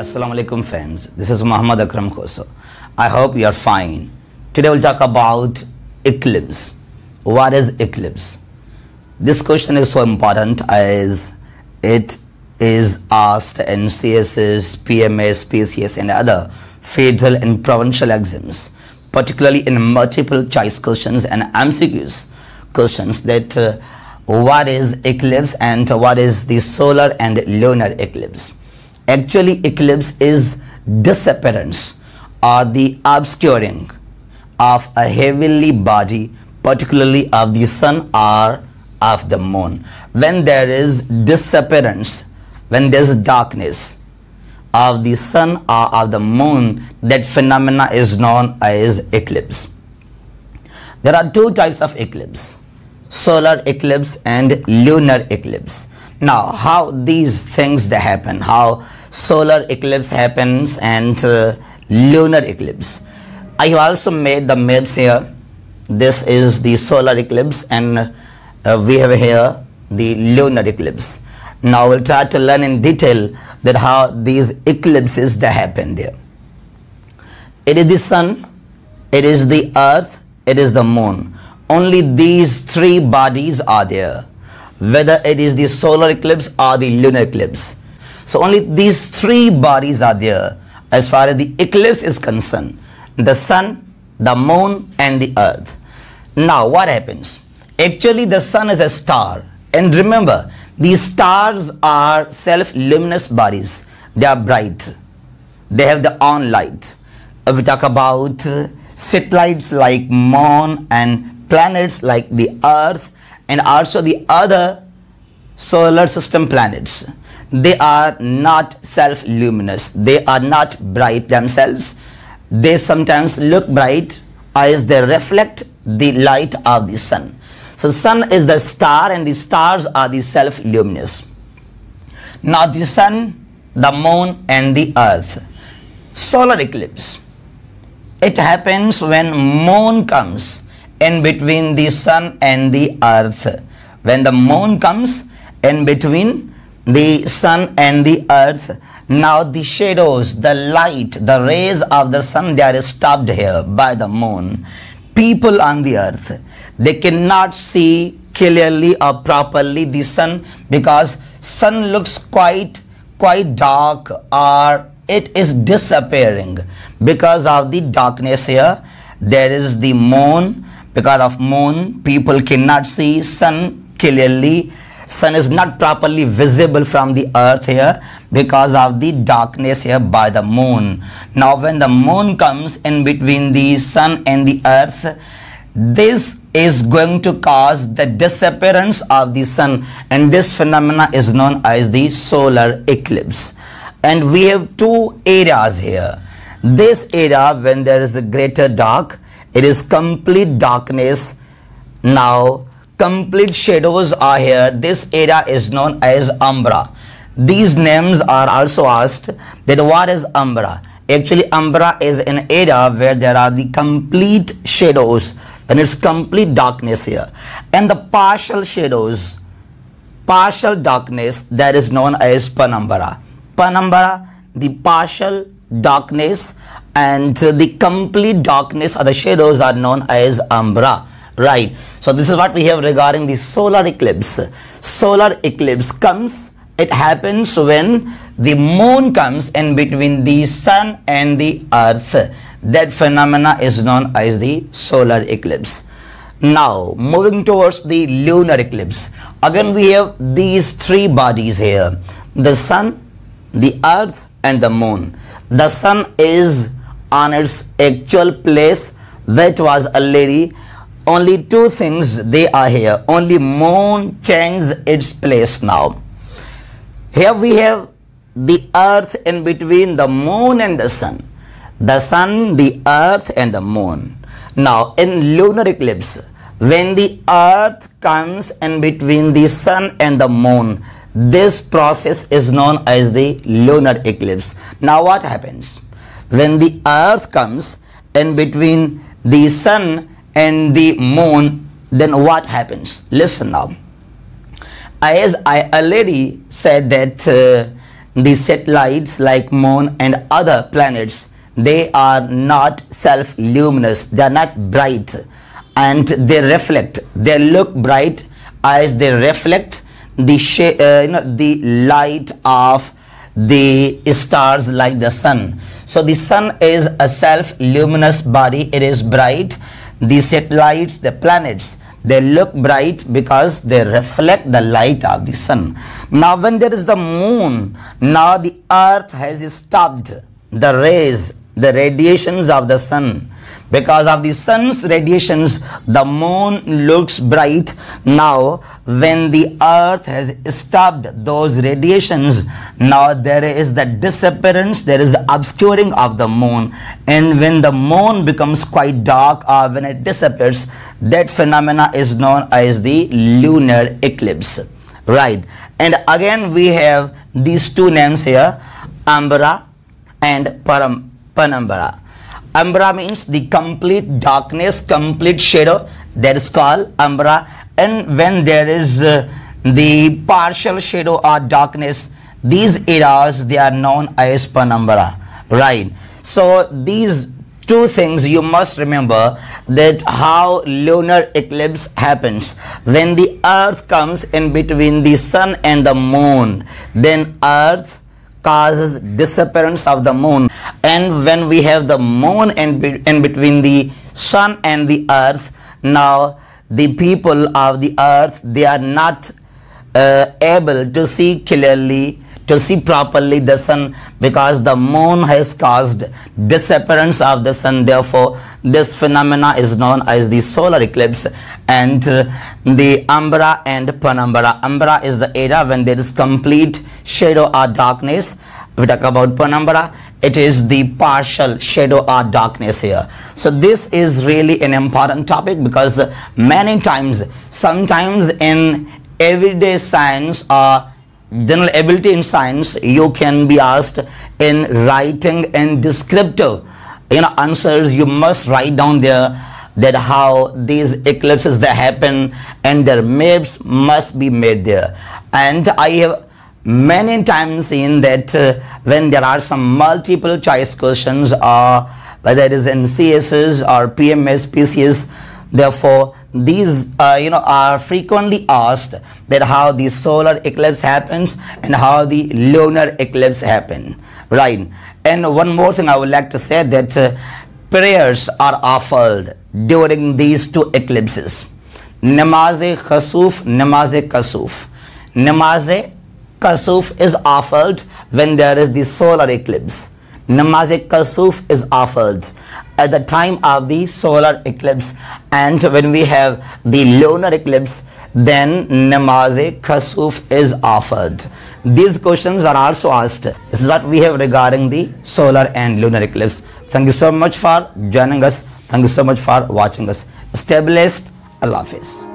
Assalamu alaikum friends, this is Muhammad Akram Khoso. I hope you are fine. Today we'll talk about eclipse. What is eclipse? This question is so important as it is asked in CSS, PMS, PCS and other federal and provincial exams, particularly in multiple choice questions and MCQs questions that what is eclipse and what is the solar and lunar eclipse. Actually, eclipse is disappearance or the obscuring of a heavenly body, particularly of the sun or of the moon. When there is disappearance, when there is darkness of the sun or of the moon, that phenomena is known as eclipse. There are two types of eclipse: solar eclipse and lunar eclipse. Now, how these things they happen, how solar eclipse happens and lunar eclipse. I have also made the maps here. This is the solar eclipse and we have here the lunar eclipse. Now we'll try to learn in detail that how these eclipses they happen there. It is the sun, it is the earth, it is the moon. Only these three bodies are there, whether it is the solar eclipse or the lunar eclipse. So only these three bodies are there as far as the eclipse is concerned: the sun, the moon and the earth. Now what happens? Actually the sun is a star, and remember, these stars are self-luminous bodies. They are bright, they have their own light. If we talk about satellites like moon and planets like the earth and also the other solar system planets, they are not self-luminous, they are not bright themselves. They sometimes look bright as they reflect the light of the sun. So sun is the star and the stars are the self-luminous. Now the sun, the moon and the earth. Solar eclipse, it happens when moon comes in between the sun and the earth. When the moon comes in between the sun and the earth, now the shadows, the light, the rays of the sun, they are stopped here by the moon. People on the earth, they cannot see clearly or properly the sun because sun looks quite dark, or it is disappearing because of the darkness here. There is the moon. Because of moon, people cannot see sun clearly. Sun is not properly visible from the earth here because of the darkness here by the moon. Now when the moon comes in between the sun and the earth, this is going to cause the disappearance of the sun, and this phenomena is known as the solar eclipse. And we have two areas here. This area, when there is a greater dark, it is complete darkness. Now complete shadows are here. This area is known as umbra. These names are also asked that what is umbra. Actually umbra is an area where there are the complete shadows and it's complete darkness here, and the partial shadows, partial darkness, that is known as penumbra. Penumbra, the partial darkness, and the complete darkness or the shadows are known as umbra. Right. So this is what we have regarding the solar eclipse. Solar eclipse comes, it happens when the moon comes in between the sun and the earth. That phenomena is known as the solar eclipse. Now moving towards the lunar eclipse. Again we have these three bodies here: the sun, the earth and the moon. The sun is on its actual place where it was already. Only two things they are here. Only moon changed its place now. Here we have the earth in between the moon and the sun. The sun, the earth and the moon. Now in lunar eclipse, when the earth comes in between the sun and the moon, this process is known as the lunar eclipse. Now what happens? When the earth comes in between the sun and the moon, then what happens? Listen now. As I already said that the satellites like moon and other planets, they are not self-luminous, they are not bright, and they reflect, they look bright as they reflect the the light of the stars like the sun. So the sun is a self-luminous body, it is bright. The satellites, the planets, they look bright because they reflect the light of the sun. Now when there is the moon, now the earth has stopped the rays, the radiations of the sun. Because of the sun's radiations, the moon looks bright. Now when the earth has stopped those radiations, now there is the disappearance, there is the obscuring of the moon, and when the moon becomes quite dark or when it disappears, that phenomena is known as the lunar eclipse, right? And again we have these two names here, Ambara and Penumbra. Umbra means the complete darkness, complete shadow, that is called umbra. And when there is the partial shadow or darkness, these areas, they are known as penumbra, right? So these two things you must remember, that how lunar eclipse happens. When the earth comes in between the sun and the moon, then earth causes disappearance of the moon, and when we have the moon in between the sun and the earth, now the people of the earth, they are not able to see clearly, to see properly the sun, because the moon has caused disappearance of the sun. Therefore this phenomena is known as the solar eclipse. And the umbra and penumbra, umbra is the area when there is complete shadow or darkness. We talk about penumbra, it is the partial shadow or darkness here. So this is really an important topic, because many times, sometimes in everyday science or general ability in science, you can be asked in writing and descriptive answers. You must write down there that how these eclipses they happen, and their maps must be made there. And I have many times seen that when there are some multiple choice questions, or whether it is in CSS or PMS, PCS, therefore these are frequently asked, that how the solar eclipse happens and how the lunar eclipse happen, right? And one more thing I would like to say, that prayers are offered during these two eclipses. Namaz-e khasuf, namaz-e kasuf. Namaz-e kasuf is offered when there is the solar eclipse. Namaz-e kasuf is offered at the time of the solar eclipse, and when we have the lunar eclipse, then Namaz-e kasuf is offered. These questions are also asked. This is what we have regarding the solar and lunar eclipse. Thank you so much for joining us. Thank you so much for watching us. Stay blessed. Allah Hafiz.